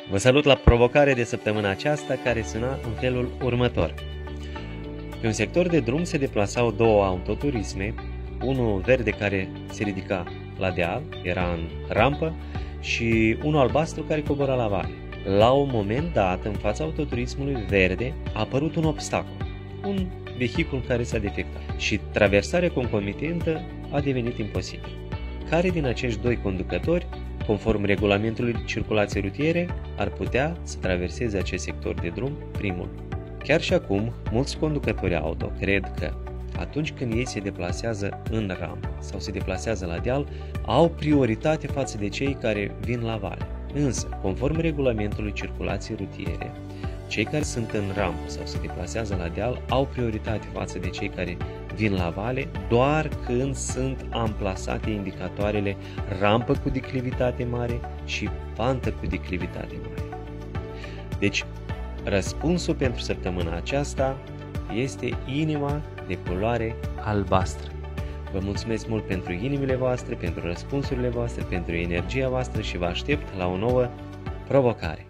Vă salut la provocare de săptămâna aceasta, care suna în felul următor. Pe un sector de drum se deplasau două autoturisme, unul verde care se ridica la deal, era în rampă, și unul albastru care cobora la vale. La un moment dat, în fața autoturismului verde, a apărut un obstacol, un vehicul care s-a defectat și traversarea concomitentă a devenit imposibilă. Care din acești doi conducători, conform regulamentului circulației rutiere, ar putea să traverseze acest sector de drum primul? Chiar și acum, mulți conducători auto cred că atunci când ei se deplasează în rampă sau se deplasează la deal, au prioritate față de cei care vin la vale. Însă, conform regulamentului circulației rutiere, cei care sunt în rampă sau se deplasează la deal au prioritate față de cei care vin la vale doar când sunt amplasate indicatoarele rampă cu declivitate mare și pantă cu declivitate mare. Deci, răspunsul pentru săptămâna aceasta este inima de culoare albastră. Vă mulțumesc mult pentru inimile voastre, pentru răspunsurile voastre, pentru energia voastră și vă aștept la o nouă provocare.